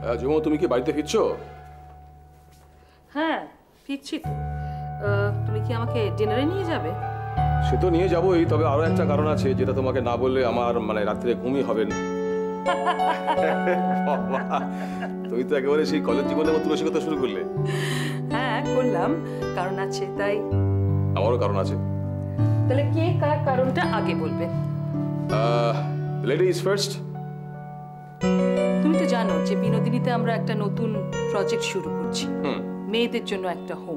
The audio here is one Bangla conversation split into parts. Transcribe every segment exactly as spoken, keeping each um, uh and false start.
জুমো, তুমি কি বাড়িতে ফিরছো? হ্যাঁ, ফিরছি তো। তুমি কি আমাকে ডিনারে নিয়ে যাবে? সে তো নিয়ে যাবোই, তবে আরো একটা কারণ আছে যেটা তোমাকে না বললে আমার মানে রাত্রে ঘুমই হবে না। তুমি তো একেবারে সেই কলেজ জীবনের মতো রসিকতা শুরু করলে। হ্যাঁ করলাম, কারণ আছে তাই। আমারও কারণ আছে। তাহলে কে কার কারণটা আগে বলবে? Ladies first. তুমি তো জানো যে বিনোদিনীতে আমরা একটা নতুন প্রজেক্ট শুরু করছি, মেয়েদের জন্য একটা হোম।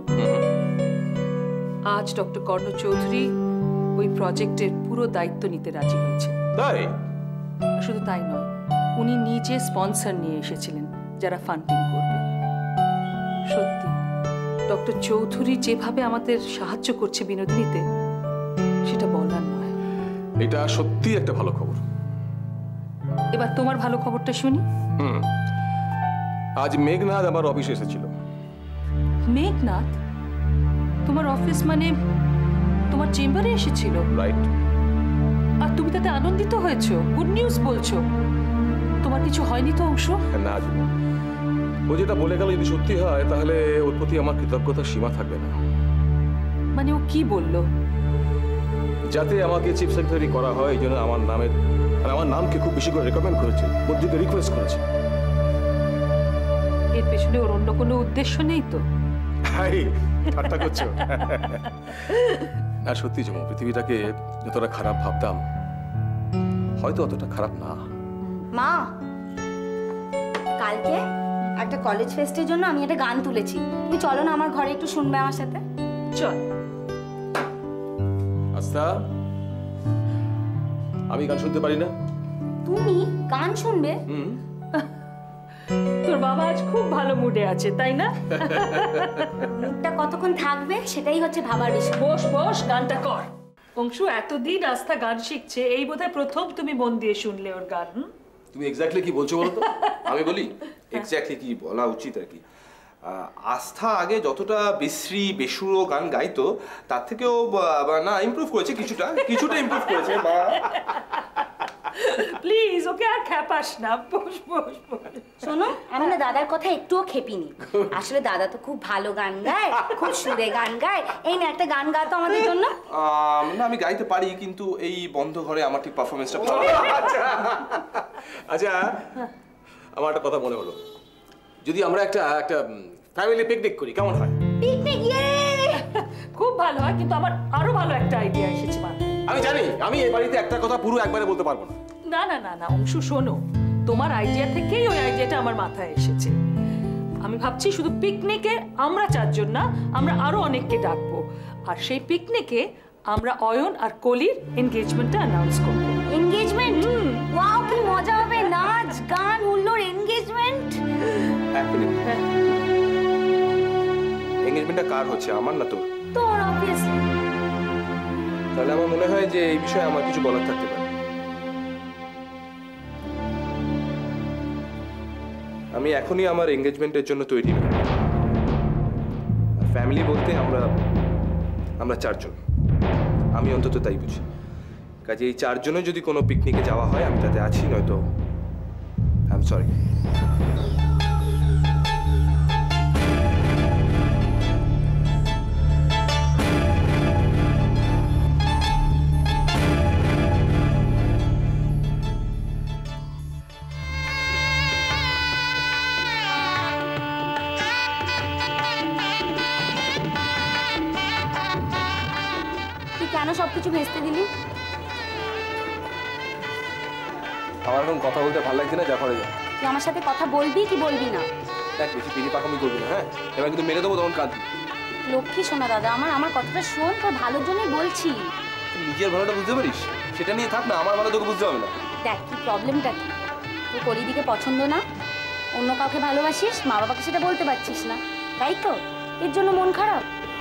আজ ডক্টর কর্ণ চৌধুরী ওই প্রজেক্টের পুরো দায়িত্ব নিতে রাজি হয়েছে। তাই? শুধু তাই নয়, উনি নিজে স্পন্সর নিয়ে এসেছিলেন যারা ফান্ডিং করবে। সত্যি ডক্টর চৌধুরী যেভাবে আমাদের সাহায্য করছে বিনোদিনীতে, সেটা বলার নয়। এটা সত্যি একটা ভালো খবর। এবার তোমার ভালো খবরটা শুনি। হুম, আজ মেঘনাথ আমার অফিসে এসেছিল। মেঘনাথ তোমার অফিস মানে তোমার চেম্বারে এসেছিল? রাইট। আর তুমি তাতে আনন্দিত হয়েছো, গুড নিউজ বলছো। তোমার কিছু হয়নি তো অংশ? না, ও যেটা বলে গেল যদি সত্যি হয় তাহলে ওর প্রতি আমার কৃতজ্ঞতার সীমা থাকবে না। মানে ও কি বললো? যাতে আমাকে চিফ সেক্রেটারি করা হয় এই জন্য আমার নামের আর আমার নামকে খুব বেশি করে রেকমেন্ড করেছে, বদ্রিকে রিকোয়েস্ট করেছে। এর পেছনে ওর অন্য কোনো উদ্দেশ্য নেই তো? হাই, ঠাট্টা করছো? না সত্যি জমো, পৃথিবীটাকে যতটা খারাপ ভাবতাম হয়তো অতটা খারাপ না। মা, কালকে একটা কলেজ ফেস্টের জন্য আমি একটা গান তুলেছি, তুমি চলো না আমার ঘরে একটু শুনবে আমার সাথে? চল। আচ্ছা, আমি গান শুনতে পারি না? তুমি গান শুনবে? হুম। তোর বাবা আজ খুব ভালো মুডে আছে, তাই না? মুডটা কতক্ষণ থাকবে সেটাই হচ্ছে ভাবার বিষয়। বস বস, গানটা কর। অংশু এতদিন আস্থা গান শিখছে, এই বোধহয় প্রথম তুমি মন দিয়ে শুনলে ওর গান। তুমি এক্স্যাক্টলি কি বলছো বলো তো? আমি বলি এক্স্যাক্টলি কি বলা উচিত আর কি। আস্থা আগে যতটা বিশ্রী বেসুরো গান গাইতো তার থেকেও না ইমপ্রুভ করেছে, কিছুটা কিছুটা ইমপ্রুভ করেছে মা। প্লিজ ওকে আর খেপাস না, বস বস বস। শোনো, আমি না দাদার কথা একটুও খেপিনি। আসলে দাদা তো খুব ভালো গান গায়, খুব সুরে গান গায়। এই না একটা গান গাতো আমাদের জন্য। না আমি গাইতে পারি, কিন্তু এই বন্ধ ঘরে আমার ঠিক পারফরমেন্সটা ভালো। আচ্ছা আচ্ছা, আমার একটা কথা মনে হলো, যদি আমরা একটা একটা ফ্যামিলি পিকনিক করি কেমন হয়? পিকনিক? ইয়ে, খুব ভালো হয়, কিন্তু আমার আরো ভালো একটা আইডিয়া এসেছে মা। আমি জানি আমি এই বাড়িতে একটা কথা পুরো একবারে বলতে পারবো না। না না না না অংশু, শোনো, তোমার আইডিয়া থেকেই ওই আইডিয়াটা আমার মাথায় এসেছে। আমি ভাবছি শুধু পিকনিকে আমরা চারজন না, আমরা আরো অনেককে ডাকবো। আর সেই পিকনিকে আমরা অয়ন আর কলির এনগেজমেন্টটা অ্যানাউন্স করব। এনগেজমেন্ট? ওয়াও, কি মজা হবে! নাচ গান হুল্লোড়, এনগেজমেন্ট। এনগেজমেন্টটা কার হচ্ছে, আমার না তোর? তোর, অবভিয়াসলি। তাহলে আমার মনে হয় যে এই বিষয়ে আমার কিছু বলার থাকতে পারে। আমি এখনই আমার এনগেজমেন্টের জন্য তৈরি না। ফ্যামিলি বলতে আমরা আমরা চারজন, আমি অন্তত তাই বুঝি। কাজে এই চারজনে যদি কোনো পিকনিকে যাওয়া হয় আমি তাতে আছি, নয়তো আই এম সরি। কেন সবকিছু ভেস্তে দিলি? আমার এখন কথা বলতে ভালো লাগছে না, যা করে যা। তুই আমার সাথে কথা বলবি কি বলবি না? দেখ, বেশি পিড়ি পাকামি করবি না, হ্যাঁ? এবার কিন্তু মেরে দেবো, তখন কাঁদবি। লক্ষ্মী শোনা দাদা, আমার আমার কথাটা শোন, তোর ভালোর জন্যই বলছি। তুই নিজের ভালোটা বুঝতে পারিস, সেটা নিয়ে থাক না, আমার ভালো তোকে বুঝতে হবে না। দেখ কি প্রবলেমটা কি, তুই কলিদিকে পছন্দ না, অন্য কাউকে ভালোবাসিস, মা বাবাকে সেটা বলতে পারছিস না, তাই তো? এর জন্য মন খারাপ?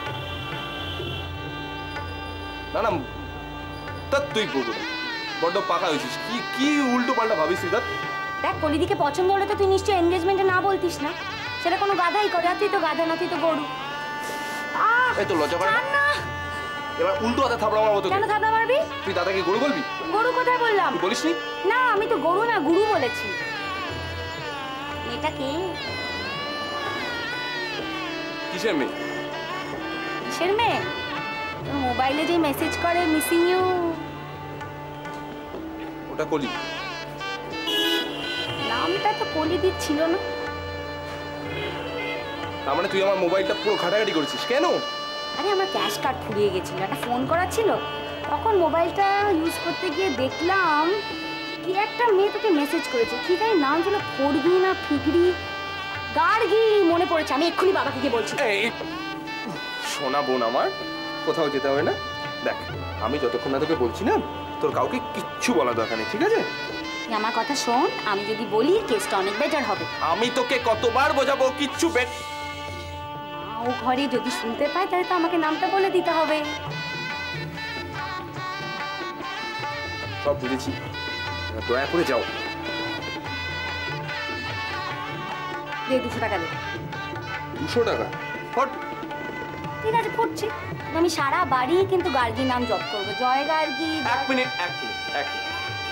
না না, তা তুই বলবো বড্ড পাকা হয়েছিস, কি কি উল্টো পাল্টা ভাবিস তুই? দেখ, কলিদিকে পছন্দ হলে তো তুই নিশ্চয়ই এনগেজমেন্টে না বলতিস না, সেটা কোনো গাধাই করে। আর তুই তো গাধা না, তুই তো গরু। এই তো লজ্জা করে না? এবার উল্টো হাতে থাপড়া মারবো তোকে। কেন থাপড়া মারবি? তুই দাদাকে গরু বলবি? গরু কোথায় বললাম? তুই বলিসনি? না, আমি তো গরু না গুরু বলেছি। মেয়েটা কে? কিসের মেয়ে? কিসের মেয়ে? তোর মোবাইলে যে মেসেজ করে মিসিং ইউ। ওটা কলি। নামটা তো কলিদি ছিল না। তার মানে তুই আমার মোবাইলটা পুরো ঘাটাঘাটি করেছিস কেন? আরে আমার ক্যাশ কার্ড ফুরিয়ে গেছিল, একটা ফোন করা ছিল, তখন মোবাইলটা ইউজ করতে গিয়ে দেখলাম কি একটা মেয়ে তোকে মেসেজ করেছে। কি তাই নাম ছিল, ফড়গি না ফিগড়ি, গার্গি, মনে পড়েছে। আমি এক্ষুনি বাবাকে গিয়ে বলছি। এই সোনা বোন আমার, কোথাও যেতে হবে না। দেখ, আমি যতক্ষণ না তোকে বলছি না, তোর কাউকে কিচ্ছু বলা দরকার নেই, ঠিক আছে? তুই আমার কথা শোন, আমি যদি বলি কেসটা অনেক বেটার হবে। আমি তোকে কতবার বোঝাবো, কিচ্ছু বেট। মা ও ঘরে যদি শুনতে পায় তাহলে তো আমাকে নামটা বলে দিতে হবে। সব বুঝেছি, দয়া করে যাও। দে দুশো টাকা দে। দুশো টাকা? ফট। ঠিক আছে, করছি। আমি সারা বাড়ি কিন্তু গার্গি নাম জপ করবো, জয় গার্গি। এক মিনিট, এক মিনিট, এক মিনিট।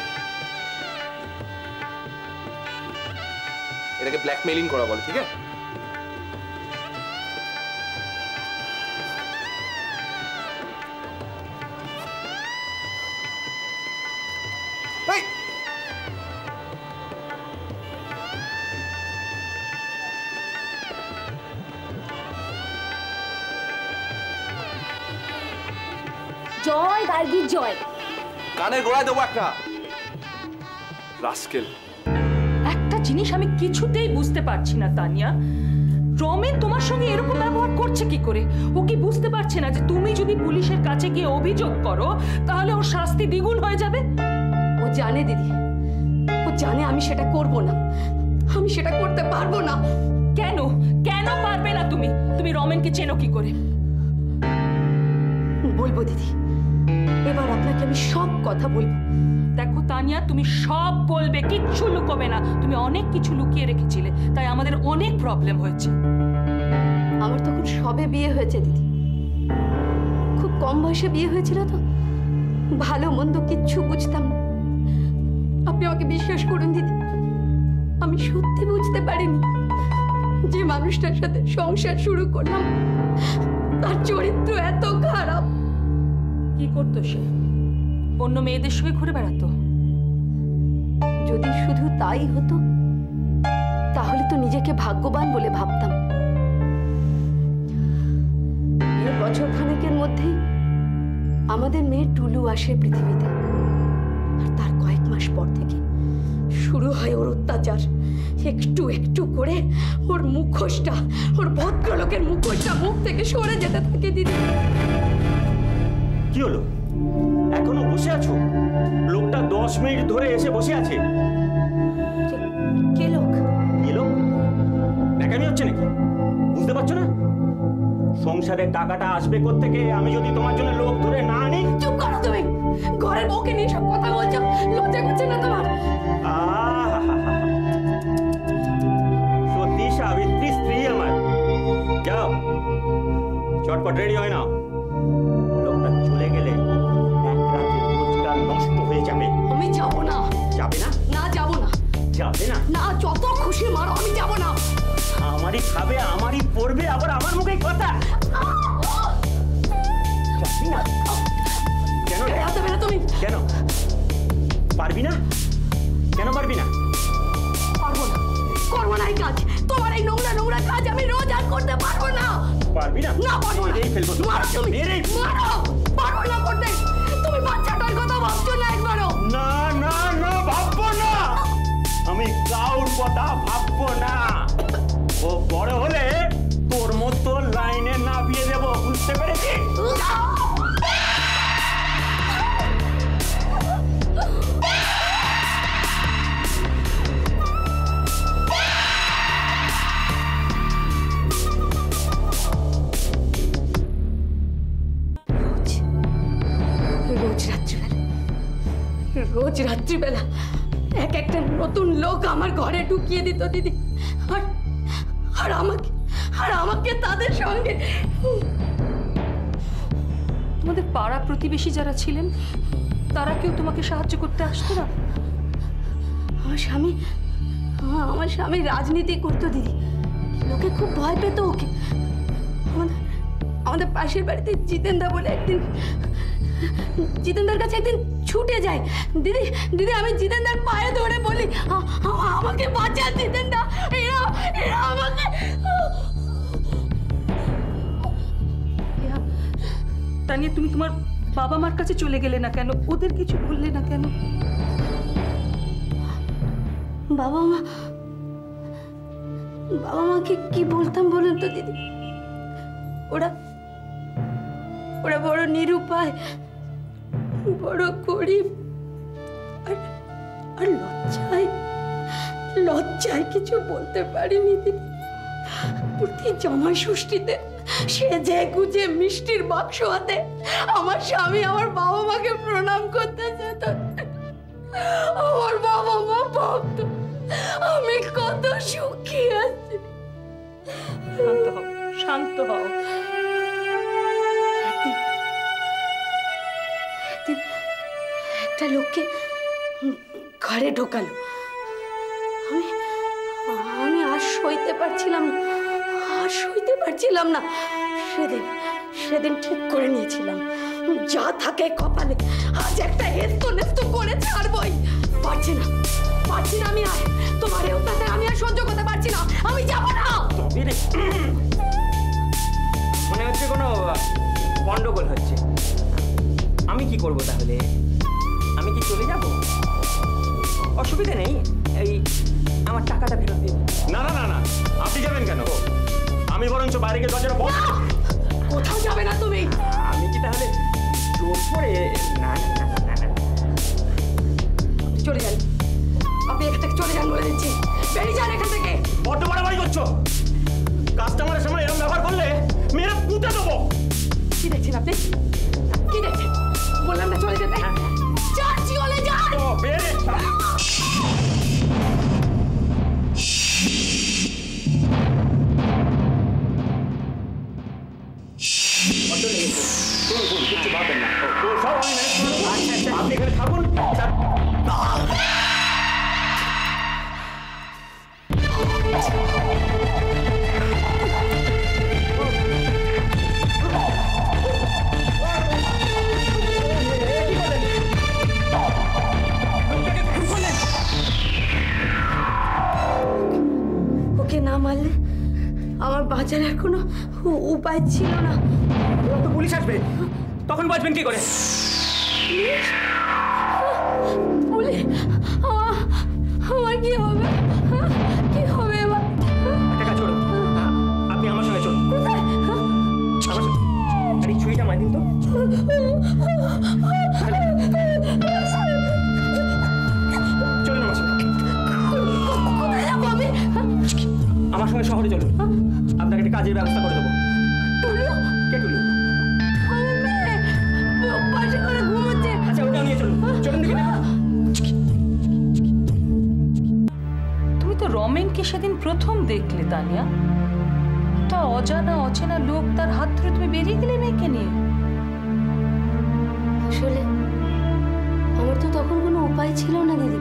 এটাকে ব্ল্যাকমেইলিং করা বলে, ঠিক আছে? এই! জয় গার্গি জয়। কানের গোড়ায় দেবো একটা। রাস্কেল। একটা জিনিস আমি কিছুতেই বুঝতে পারছি না তানিয়া, রমেন তোমার সঙ্গে এরকম ব্যবহার করছে কি করে? ও কি বুঝতে পারছে না যে তুমি যদি পুলিশের কাছে গিয়ে অভিযোগ করো তাহলে ওর শাস্তি দ্বিগুণ হয়ে যাবে? ও জানে দিদি, ও জানে আমি সেটা করব না, আমি সেটা করতে পারবো না। কেন কেন পারবে না তুমি? তুমি রমেনকে চেনো কি করে? বলবো দিদি, এবার আপনাকে আমি সব কথা বলবো। দেখো তানিয়া, তুমি সব বলবে, কিচ্ছু লুকোবে না। তুমি অনেক কিছু লুকিয়ে রেখেছিলে, তাই আমাদের অনেক প্রবলেম হয়েছে। আমার তখন সবে বিয়ে হয়েছে দিদি, খুব কম বয়সে বিয়ে হয়েছিল তো, ভালো মন্দ কিচ্ছু বুঝতাম না। আপনি আমাকে বিশ্বাস করুন দিদি, আমি সত্যি বুঝতে পারিনি যে মানুষটার সাথে সংসার শুরু করলাম তার চরিত্র এত খারাপ। কি করতো সে? অন্য মেয়েদের সঙ্গে ঘুরে বেড়াতো? যদি শুধু তাই হতো তাহলে তো নিজেকে ভাগ্যবান বলে ভাবতাম। এর বছর খানেকের মধ্যেই আমাদের মেয়ে টুলু আসে পৃথিবীতে, আর তার কয়েক মাস পর থেকে শুরু হয় ওর অত্যাচার। একটু একটু করে ওর মুখোশটা, ওর ভদ্রলোকের মুখোশটা মুখ থেকে সরে যেতে থাকে দিদি। কি হলো, এখনো বসে আছো? লোকটা দশ মিনিট ধরে এসে বসে আছে। কে লোক? কি লোক? দেখানি হচ্ছে নাকি? বুঝতে পারছো না? সংসারের টাকাটা আসবে কোত্থেকে আমি যদি তোমার জন্য লোক ধরে না আনি? চুপ করো তুমি, ঘরের বউকে নিয়ে সব কথা বলছো, লজ্জা করছে না তোমার? আহা, সত্যি সাবিত্রী স্ত্রী আমার। যাও চটপট রেডি হয় না, লোকটা চলে গেলে এক রাতে রোজগার নষ্ট হয়ে যাবে। আমি যাব না। যাবে না? না যাব না। যাবে না? না, যত খুশি মারো, আমি যাব না। আমারই খাবে, আমারই পড়বে, আবার আমার মুখে কথা। যাবি না? কেন রে? হাতে বেরো তুমি। কেন পারবি না? কেন পারবি না? পারবো না, করবো না এই কাজ। তোমার এই নোংরা নোংরা কাজ আমি রোজ আর করতে পারবো না। পারবি না? না, পারবো না। মেরেই ফেলবো তোকে। মারো তুমি, মেরেই মারো। পারবো না করতে। তুমি বাচ্চাটার কথা ভাবছো না একবারও? না না না, ভাববো না। আমি কাউর কথা ভাববো না। ও বড় হলে তোর মতো লাইনে নামিয়ে দেবো, বুঝতে পেরেছিস? রোজ রাত্রিবেলা, রোজ রাত্রিবেলা এক একটা নতুন লোক আমার ঘরে ঢুকিয়ে দিত দিদি, আর আর আমাকে আর আমাকে তাদের সঙ্গে। তোমাদের পাড়া প্রতিবেশী যারা ছিলেন তারা কেউ তোমাকে সাহায্য করতে আসতো না? আমার স্বামী আমার স্বামী রাজনীতি করতো দিদি, লোকে খুব ভয় পেত ওকে। আমাদের আমাদের পাশের বাড়িতে জিতেনদা বলে একদিন, জিতেনদার কাছে একদিন ছুটে যায়। দিদি দিদি আমি জিতেনদার পায়ে ধরে বলি, "আ- আ- আমাকে বাঁচান জিতেনদা, এরা এরা আমাকে।" তানিয়া, তুমি তোমার বাবা মার কাছে চলে গেলে না কেন? ওদের কিছু বললে না কেন? বাবা মা বাবা মাকে কি বলতাম বলুন তো দিদি? ওরা ওরা বড় নিরুপায়, বড় গরিব, আর আর লজ্জায় লজ্জায় কিছু বলতে পারিনি দিদি। প্রতি জামাই ষষ্ঠীতে সেজে গুজে মিষ্টির বাক্স হাতে আমার স্বামী আমার বাবা মাকে প্রণাম করতে যেত। আমার বাবা মা ভাবতো আমি কত সুখী আছি। শান্ত হও, শান্ত হও। একদিন একটা লোককে ঘরে ঢোকালো। আমি আমি আর সইতে পারছিলাম না, আর সইতে পারছিলাম না। সেদিন সেদিন ঠিক করে নিয়েছিলাম, যা থাকে কপালে আজ একটা হেস্ত নেস্ত করে ছাড়বই। পারছি না, পারছি না আমি আর তোমার এই অত্যাচার আমি আর সহ্য করতে পারছি না। আমি যাবো না। মনে হচ্ছে কোনো গন্ডগোল হচ্ছে। আমি কি করব তাহলে? আমি কি চলে যাব? অসুবিধা নেই, এই আমার টাকাটা ফেরত দিন। না না না না, আপনি যাবেন কেন? আমি বরঞ্চ বাইরে গিয়ে দরজাটা বন্ধ। কোথাও যাবে না তুমি। আমি কি তাহলে জোর করে? না না না না না, চলে যান, আপনি এখান থেকে চলে যান বলে দিচ্ছি। বেরিয়ে যান এখান থেকে। বড্ড বাড়াবাড়ি করছো। কাস্টমারের সামনে এরকম ব্যবহার করলে মেরে পুঁতে দেবো। কি দেখছেন আপনি? কি দেখছেন? বললাম না চলে যেতে। যান, চলে যান। ও বেরে কিছু ভাবেন না, ও সব আমি ম্যানেজ করে দেবো। আপনি এখানে থাকুন। ওকে না মারলে আমার বাঁচার আর কোনো উ- উপায় ছিল না। এবার তো পুলিশ আসবে, তখন বাঁচবেন কি করে? পুলিশ, আমার আমার কি হবে? কি হবে এবার? একটা কাজ করুন, আপনি আমার সঙ্গে চলুন। কোথায়? আমার সঙ্গে। আর এই ছুরিটা মার দিন তো। চলুন আমার সঙ্গে। কোথায় যাবো আমি? আমার সঙ্গে শহরে চলুন, আপনাকে একটা কাজের ব্যবস্থা করে দেবো। টুলু, কে টুলু? আমার মেয়ে পাশে করে ঘুমোচ্ছে। আচ্ছা, ওটাও নিয়ে চলুন। চলুন দেখি না। তুমি তো রমেনকে সেদিন প্রথম দেখলে তানিয়া। একটা অজানা অচেনা লোক, তার হাত ধরে তুমি বেরিয়ে গেলে মেয়েকে নিয়ে। আসলে আমার তো তখন কোনো উপায় ছিল না দিদি।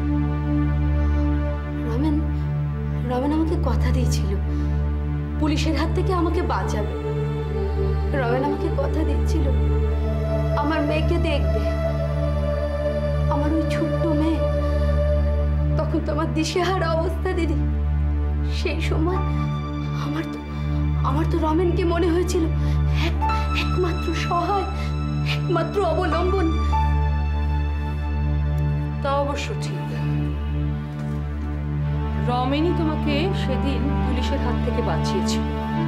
রমেন রমেন আমাকে কথা দিয়েছিল পুলিশের হাত থেকে আমাকে বাঁচাবে। রমেন আমাকে কথা দিচ্ছিল আমার মেয়েকে দেখবে। আমার ওই ছোট্ট মেয়ে, তখন তো আমার দিশেহারা অবস্থা দিদি। সেই সময় আমার তো আমার তো রমেনকে মনে হয়েছিল এক একমাত্র সহায়, একমাত্র অবলম্বন। তা অবশ্য ঠিক। রমেনই তোমাকে সেদিন পুলিশের হাত থেকে বাঁচিয়েছিল।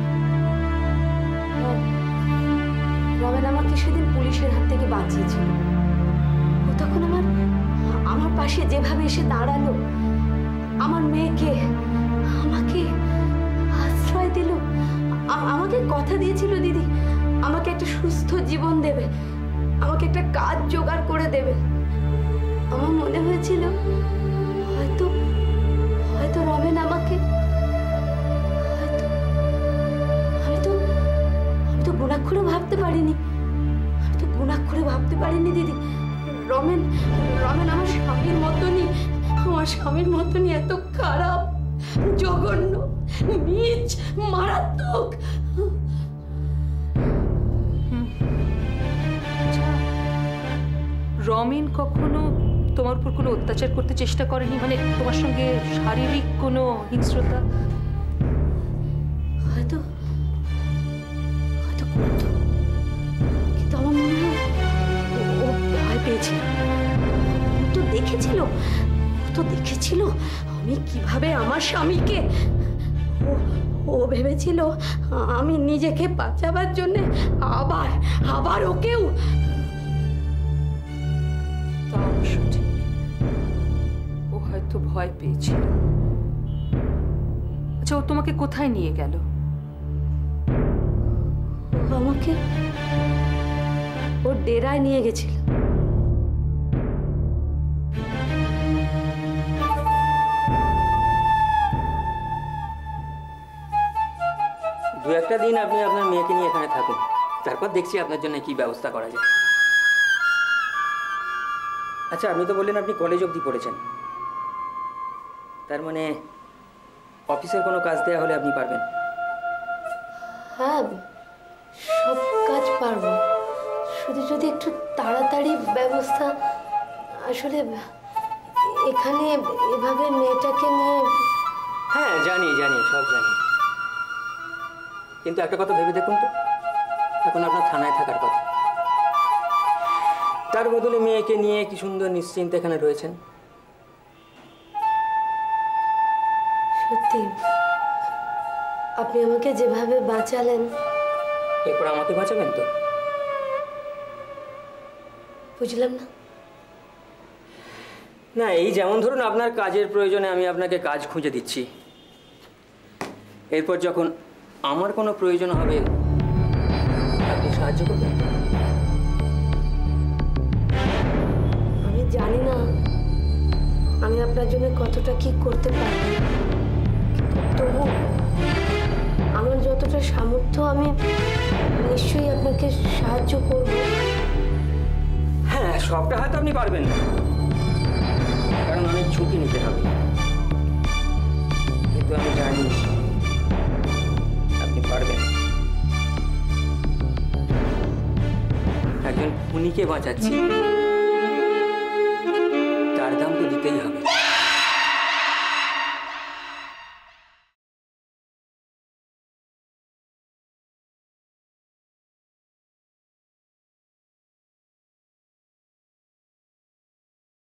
রমেন আমাকে সেদিন পুলিশের হাত থেকে বাঁচিয়েছিল। ও তখন আমার আমার পাশে যেভাবে এসে দাঁড়ালো, আমার মেয়েকে আমাকে আশ্রয় দিল, আ- আমাকে কথা দিয়েছিল দিদি আমাকে একটা সুস্থ জীবন দেবে, আমাকে একটা কাজ জোগাড় করে দেবে। আমার মনে হয়েছিল হয়তো হয়তো রমেন আমাকে হয়তো আমি তো আমি তো গুণাক্ষরে ভাবতে পারিনি আমি তো গুণাক্ষরে ভাবতে পারিনি দিদি। রমেন রমেন আমার স্বামীর মতনই, আমার আমার স্বামীর মতনই এত খারাপ, জঘন্য, নীচ, মারাত্মক। রমিন কখনো তোমার উপর কোনো অত্যাচার করতে চেষ্টা করেনি, মানে তোমার সঙ্গে শারীরিক কোনো হিংস্রতা? হয়তো হয়তো করতো, কিন্তু আমার মনে হয় ও ভয় পেয়েছিল। ও তো দেখেছিল ও তো দেখেছিল আমি কিভাবে আমার স্বামীকে, ও ও ভেবেছিল আমি নিজেকে বাঁচাবার জন্য আবার আবার ওকেও। তা অবশ্য ঠিক, ও হয়তো ভয় পেয়েছিল। আচ্ছা, ও তোমাকে কোথায় নিয়ে গেল? ও আমাকে ওর ডেরায় নিয়ে গেছিল। দু একটা দিন আপনি আপনার মেয়েকে নিয়ে এখানে থাকুন, তারপর দেখছি আপনার জন্য কি ব্যবস্থা করা যায়। আচ্ছা, আপনি তো বললেন আপনি কলেজ অবধি পড়েছেন, তার মানে অফিসের কোনো কাজ দেওয়া হলে আপনি পারবেন? হ্যাঁ, সব কাজ পারবো, শুধু যদি একটু তাড়াতাড়ি ব্যবস্থা। আসলে এখানে এভাবে মেয়েটাকে নিয়ে। হ্যাঁ জানি জানি সব জানি, কিন্তু একটা কথা ভেবে দেখুন তো, এখন আপনার থানায় থাকার কথা, তার বদলে মেয়েকে নিয়ে কি সুন্দর নিশ্চিন্তে এখানে রয়েছেন। সত্যি আপনি আমাকে যেভাবে বাঁচালেন। এরপর আমাকে বাঁচাবেন তো? বুঝলাম না। না, এই যেমন ধরুন আপনার কাজের প্রয়োজনে আমি আপনাকে কাজ খুঁজে দিচ্ছি, এরপর যখন আমার কোনো প্রয়োজন হবে আপনি সাহায্য করবেন। আমি জানি না আমি আপনার জন্য কতটা কি করতে পারি, কিন্তু তবু আমার যতটা সামর্থ্য আমি নিশ্চয়ই আপনাকে সাহায্য করব। হ্যাঁ, সবটা হয়তো আপনি পারবেন না, কারণ অনেক ঝুঁকি নিতে হবে, কিন্তু আমি জানি আপনি পারবেন। একজন খুনিকে বাঁচাচ্ছি, তার দাম তো দিতেই হবে।